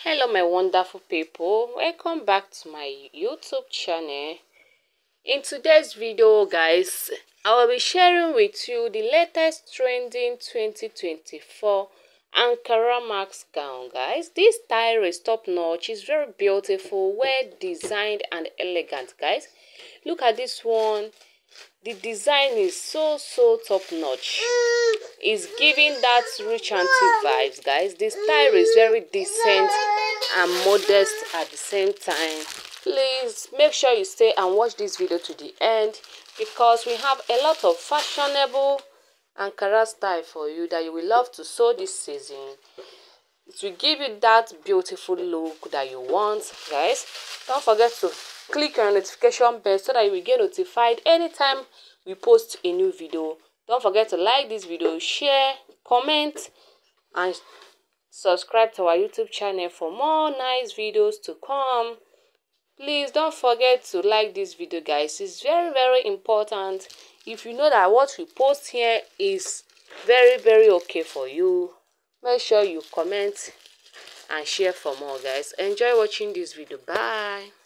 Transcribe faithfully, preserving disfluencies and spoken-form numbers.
Hello my wonderful people, welcome back to my YouTube channel. In today's video guys, I will be sharing with you the latest trending twenty twenty-four Ankara Max gown guys. This style is top notch, it's very beautiful, well designed and elegant guys. Look at this one. The design is so so top notch. It's giving that rich auntie vibes guys. The style is very decent and modest at the same time. Please make sure you stay and watch this video to the end because we have a lot of fashionable Ankara style for you that you will love to sew this season. It will give you that beautiful look that you want guys. Don't forget to click on the notification bell so that you will get notified anytime we post a new video. Don't forget to like this video, share, comment and subscribe to our YouTube channel for more nice videos to come. Please don't forget to like this video guys. It's very very important. If you know that what we post here is very very okay for you, make sure you comment and share for more guys. Enjoy watching this video. Bye.